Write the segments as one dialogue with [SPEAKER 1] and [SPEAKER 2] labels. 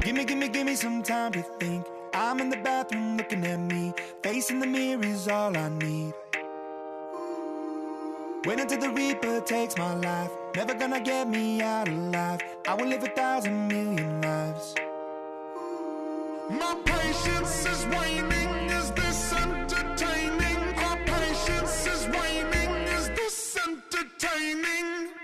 [SPEAKER 1] Give me some time to think. I'm in the bathroom looking at me. Facing the mirror is all I need. Wait until the Reaper takes my life. Never gonna get me out alive. I will live 1,000,000,000 lives.
[SPEAKER 2] My patience is waning. Is this entertaining? My patience is waning. Is this entertaining?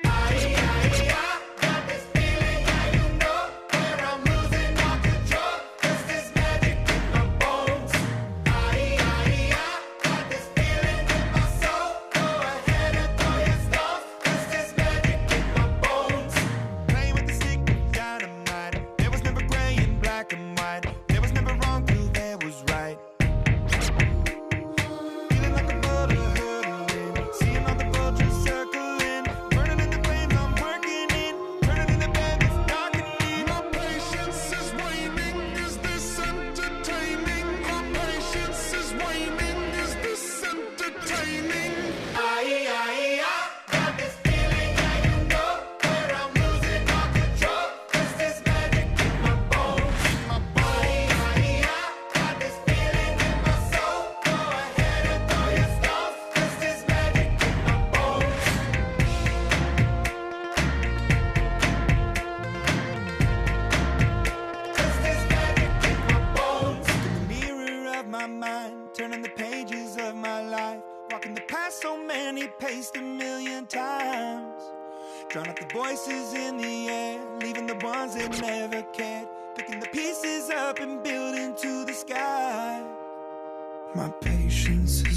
[SPEAKER 1] Turning the pages of my life, walking the past so many paced 1,000,000 times. Drown out the voices in the air, leaving the ones that never cared. Picking the pieces up and building to the sky. My patience is